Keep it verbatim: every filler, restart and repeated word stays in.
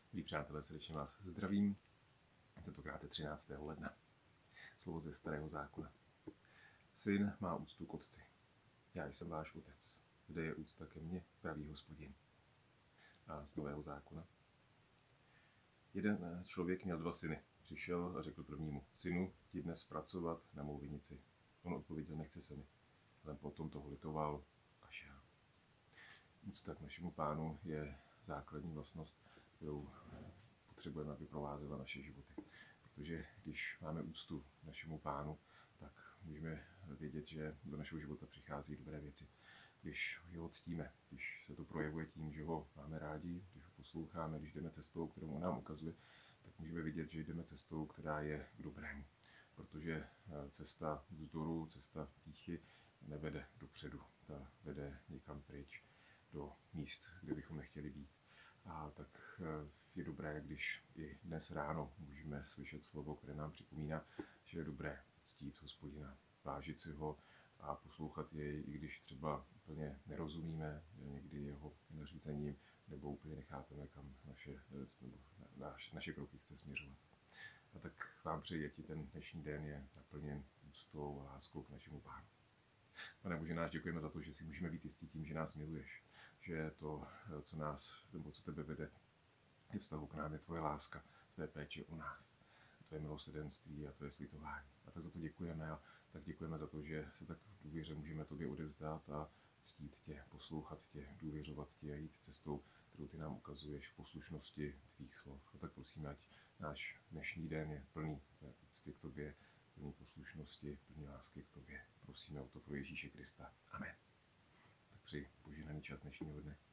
Milí přátelé, srdečně vás zdravím. Tentokrát je třináctého ledna. Slovo ze Starého zákona. Syn má úctu k otci. Já jsem váš otec. Kde je úcta ke mně, pravý Hospodin. A z Nového zákona. Jeden člověk měl dva syny. Přišel a řekl prvnímu: synu, jdi dnes pracovat na mou vinici. On odpověděl: nechce se mi. Ale potom toho litoval a šel. Úcta k našemu Pánu je základní vlastnost, kterou potřebujeme, aby provázela naše životy. Protože když máme úctu k našemu Pánu, tak můžeme vědět, že do našeho života přichází dobré věci. Když ho ctíme, když se to projevuje tím, že ho máme rádi, když ho posloucháme, když jdeme cestou, kterou on nám ukazuje, tak můžeme vidět, že jdeme cestou, která je k dobrému. Protože cesta vzdoru, cesta pýchy nevede dopředu, ta vede někam pryč, do míst, kde bychom nechtěli být. A tak je dobré, když i dnes ráno můžeme slyšet slovo, které nám připomíná, že je dobré ctít Hospodina, vážit si ho a poslouchat jej, i když třeba úplně nerozumíme někdy jeho nařízením, nebo úplně nechápeme, kam naše, nebo naš, naše kroky chce směřovat. A tak vám přeji, ať ten dnešní den je naplněn úctou a láskou k našemu Pánu. Pane Bože náš, děkujeme za to, že si můžeme být jistí tím, že nás miluješ, že to, co nás, nebo co tebe vede, je vztahu k nám, je tvoje láska, tvoje péče o nás, tvoje milosrdenství a tvoje slitování. A tak za to děkujeme a tak děkujeme za to, že se tak v důvěře můžeme tobě odevzdát a ctít tě, poslouchat tě, důvěřovat tě a jít cestou, kterou ty nám ukazuješ v poslušnosti tvých slov. A tak prosíme, ať náš dnešní den je plný tvé úcty k tobě, plný poslušnosti, plný lásky k tobě. Prosíme o to pro Ježíše Krista. Amen. Tak přeji požehnaný čas dnešního dne.